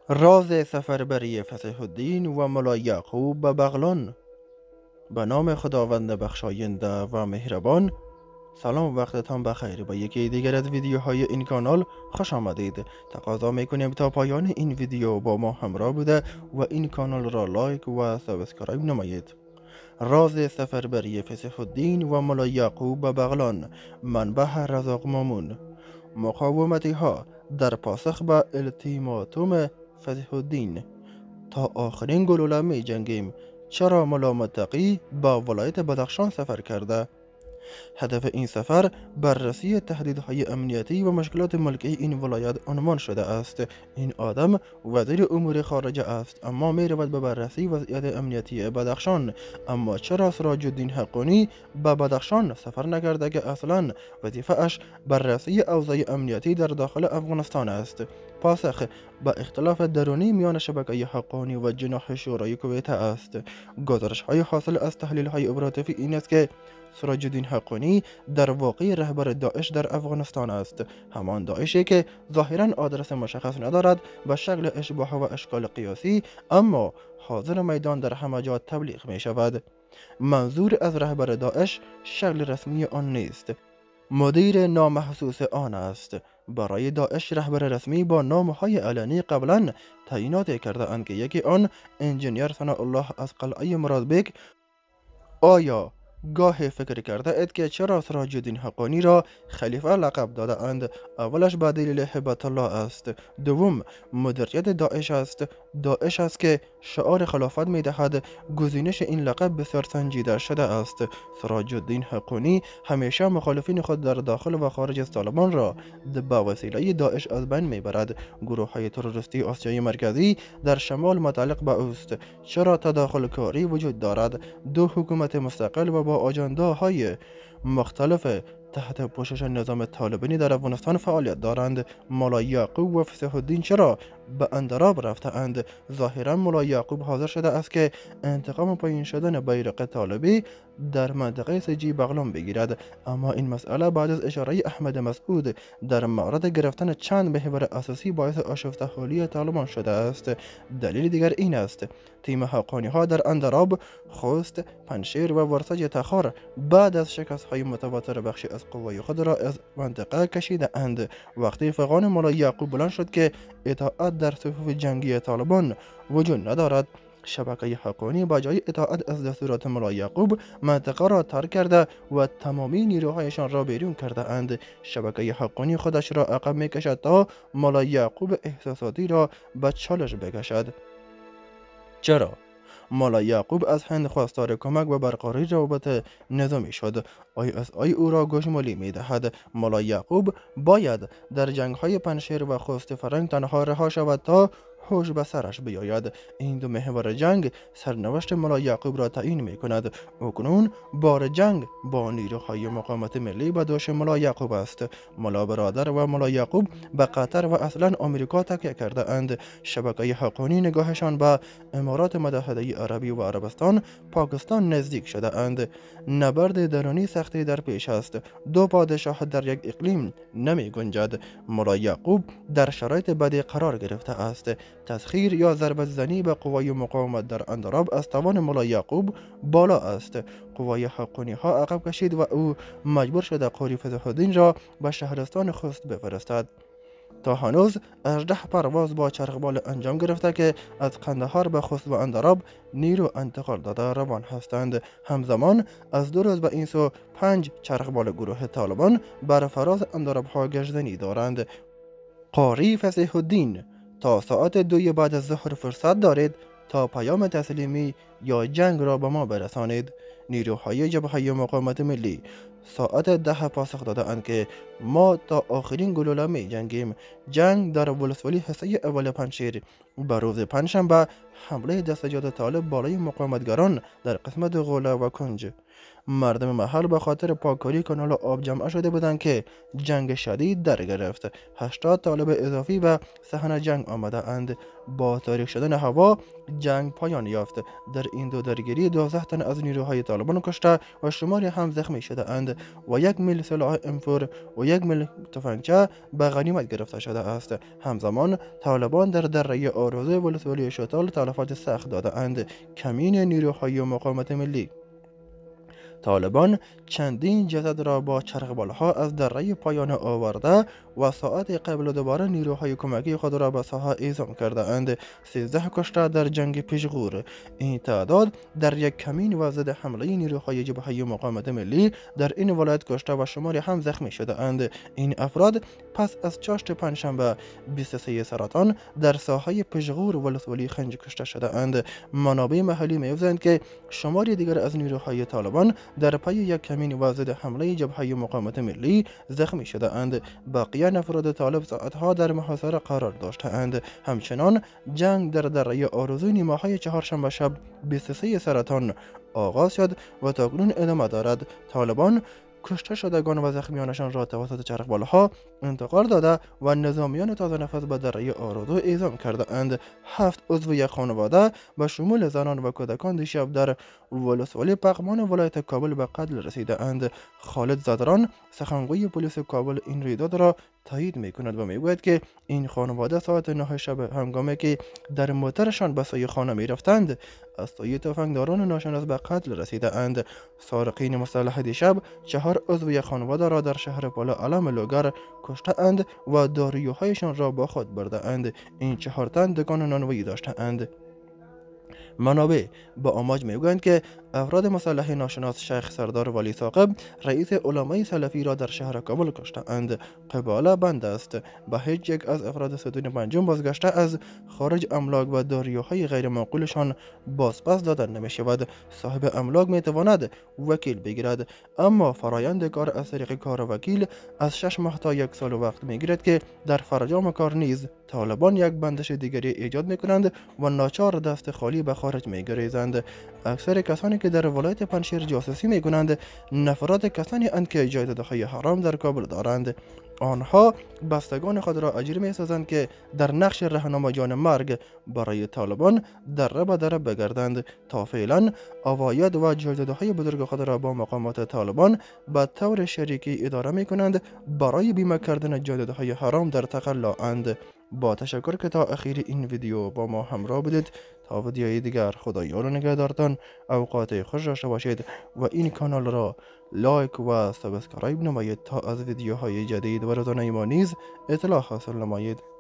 راز سفربری فتح الدین و ملا یعقوب به بغلان. به نام خداوند بخشاینده و مهربان. سلام، وقتتان بخیر. با یکی دیگر از ویدیوهای این کانال خوش آمدید. تقاضا میکنیم تا پایان این ویدیو با ما همراه بوده و این کانال را لایک و سابسکرایب نمایید. راز سفربری فتح الدین و ملا یعقوب به بغلان. منبع رزاق مامون. مقاومتی ها در پاسخ به التیماتوم فتح الدین. تا آخرین گلوله می جنگیم. چرا ملا متقی با ولایت بدخشان سفر کرده؟ هدف این سفر بررسی تهدیدهای امنیتی و مشکلات ملکی این ولایت عنوان شده است. این آدم وزیر امور خارجه است، اما می رود به بررسی وضعیت امنیتی بدخشان. اما چرا سراج الدین حقانی به بدخشان سفر نکرده که اصلا وظیفه اش بررسی اوضاع امنیتی در داخل افغانستان است؟ پاسخ: با اختلاف درونی میان شبکه حقانی و جناح شورای کویت است. گزارش های حاصل از تحلیل های اپراتیفی این است که سراج الدین حقانی در واقع رهبر داعش در افغانستان است، همان داعشی که ظاهرا آدرس مشخص ندارد و شکل اشباح و اشکال قیاسی، اما حاضر میدان در همه جا تبلیغ می شود. منظور از رهبر داعش شکل رسمی آن نیست، مدیر نامحسوس آن است. برای داعش رهبر رسمی با نامهای علنی قبلا تعیینات کرده اند که یکی آن انجینیر ثناء الله از قلعه مرادبک. آیا گاه فکر کرده اید که چرا سراج الدین حقانی را خلیفه لقب داده اند؟ اولش به دلیل هبت الله است، دوم مدیریت داعش است. داعش است که شعار خلافت می دهد. گزینش این لقب بسیار سنجیده شده است. سراج الدین حقانی همیشه مخالفین خود در داخل و خارج از طالبان را به وسیله داعش از بین می برد. گروه های تروریستی آسیای مرکزی در شمال متعلق به اوست. چرا تداخل کاری وجود دارد؟ دو حکومت مستقل و با آجنداهای مختلف تحت پوشش نظام طالبانی در افغانستان فعالیت دارند. ملا یعقوب و فتح الدین چرا به اندراب رفته اند؟ ظاهرا ملا یعقوب حاضر شده است که انتقام پایین شدن بیرق طالبی در منطقه سجی بغلان بگیرد، اما این مسئله بعد از اشاره احمد مسعود در مورد گرفتن چند محور اساسی باعث آشفته حالی طالبان شده است. دلیل دیگر این است تیم حقانی ها در اندراب، خوست، پنشیر و ورسج تخار بعد از شکست های متواتر بخشی از قوای خود را از منطقه کشیده اند. وقتی فغان ملا یعقوب بلند شد که اطاعت در صفوف جنگی طالبان وجود ندارد، شبکه حقانی با جای اطاعت از دستورات ملا یعقوب منطقه را ترک کرده و تمامی نیروهایشان را بیرون کرده اند. شبکه حقانی خودش را عقب می کشد تا ملا یعقوب احساساتی را به چالش بکشد. چرا؟ ملا یعقوب از هند خواستار کمک و برقراری روابط نظامی شد. ISI او را گوشمالی می دهد. ملا یعقوب باید در جنگ های پنشیر و خوست فرنگ تنها رها شود تا هوش به سرش بیاید. این دو محور جنگ سرنوشت ملا یعقوب را تعیین می کند. اکنون بار جنگ با نیروهای مقاومت ملی به دوش ملا یعقوب است. ملا برادر و ملا یعقوب به قطر و اصلا آمریکا تکیه کرده اند. شبکه حقانی نگاهشان به امارات متحده عربی و عربستان، پاکستان نزدیک شده اند. نبرد درونی سختی در پیش است. دو پادشاه در یک اقلیم نمی گنجد. ملا یعقوب در شرایط بدی قرار گرفته است. تسخیر یا ضربت زنی به قوای مقاومت در اندراب از توان ملا یعقوب بالا است. قوای حقانی ها عقب کشید و او مجبور شده قوری فتح الدین را به شهرستان خوست بفرستد. تا هنوز 18 پرواز با چرخبال انجام گرفته که از قندهار به خوست و اندراب نیرو انتقال داده روان هستند. همزمان از 2 روز به این سو 5 چرخبال گروه طالبان بر فراز اندراب ها گشتنی دارند. قاری فتح الدین: تا ساعت 2 بعد از ظهر فرصت دارید تا پیام تسلیمی یا جنگ را به ما برسانید. نیروهای جبهه مقاومت ملی ساعت 10 پاسخ داده اند که ما تا آخرین گلوله می جنگیم. جنگ در ولسوالی حصه اول پنشیر. به روز پنجشنبه حمله دستجات طالب بالای مقاومتگران در قسمت غوله و کنج. مردم محل به خاطر پاککاری کانال آب جمع شده بودند که جنگ شدید در گرفت. 80 طالب اضافی به صحنه جنگ آمده اند. با تاریک شدن هوا جنگ پایان یافت. در این دو درگیری 12 تن از نیروهای طالبان کشته و شماری هم زخمی شده اند و 1 میل سلاح M4 و 1 میل تفنگچه به غنیمت گرفته شده است. همزمان طالبان در دره آروزه ولسوالی شتال تلفات سخت داده اند. کمین نیروهای مقاومت ملی. طالبان چندین جسد را با چرخبالها از دره پایان آورده و ساعت قبل دوباره نیروهای کمکی خود را به ساحه اعزام کرده اند. 13 کشته در جنگ پیشغور. این تعداد در یک کمین و ضد حمله نیروهای جبهه مقاومت ملی در این ولایت کشته و شماری هم زخمی شده اند. این افراد پس از چاشت پنجشنبه 23 سرطان در ساحه پیشغور ولسوالی خنج کشته شده اند. منابع محلی می‌گویند که شماری دیگر از نیروهای طالبان در پی یک کمین و ضد حمله جبهه مقاومت ملی زخمی شده اند. بقیه افراد طالب ساعتها در محاصره قرار داشته‌اند. همچنان جنگ در دره آرزو نیمه‌های چهارشنبه شب 23 سرطان آغاز شد و تاکنون ادامه دارد. طالبان کشته شدگان و زخمیانشان را توسط چرخبالها انتقال داده و نظامیان تازه نفس به دره آرزو اعزام کرده اند. 7 عضو یک خانواده به شمول زنان و کودکان دیشب در ولسوالی پغمان ولایت کابل به قتل رسیده اند. خالد زدران سخنگوی پلیس کابل این رویداد را تایید می‌کند و می‌گوید که این خانواده ساعت 9 شب هنگامی که در موترشان به سوی خانه می‌رفتند از سوی تفنگداران ناشناس به قتل رسیده اند. سارقین مسلح دیشب 4 عضو یک خانواده را در شهر بالا علم لوگر کشته اند و دارویی‌هایشان را با خود برده اند. این 4 تن دکان نانوایی داشتند. منابع با آماج میگویند که افراد مسلح ناشناس شیخ سردار ولی ثاقب رئیس علمای سلفی را در شهر کابل کشته‌اند. قباله بند است. به هیچ یک از افراد ستون پنجم بازگشته از خارج املاک و داریوهای غیر معقولشان بازپس داده نمی شود. صاحب املاک می تواند وکیل بگیرد، اما فرایند کار از طریق کار وکیل از 6 ماه تا 1 سال وقت می گیرد که در فرجام کار نیز طالبان یک بندش دیگری ایجاد می کنند و ناچار دست خالی به خارج می گریزند. اکثر کسانی که در ولایت پنشیر جاسوسی می کنند نفرات کسانی اند که جایدادهای حرام در کابل دارند. آنها بستگان خود را اجیر می سازند که در نقش رهنمایان مرگ برای طالبان دره به دره بگردند. تا فعلا عواید و جایدادهای بزرگ خود را با مقامات طالبان به طور شریکی اداره می کنند. برای بیمه کردن جایدادهای حرام در تقلا اند. با تشکر که تا اخیر این ویدیو با ما همراه بودید. تا ویدیوی دیگر خدا یار و نگهدارتان. اوقات خوش داشته باشید و این کانال را لایک و سابسکرایب نمایید تا از ویدیوهای جدید و روزانه ما نیز اطلاع حاصل نمایید.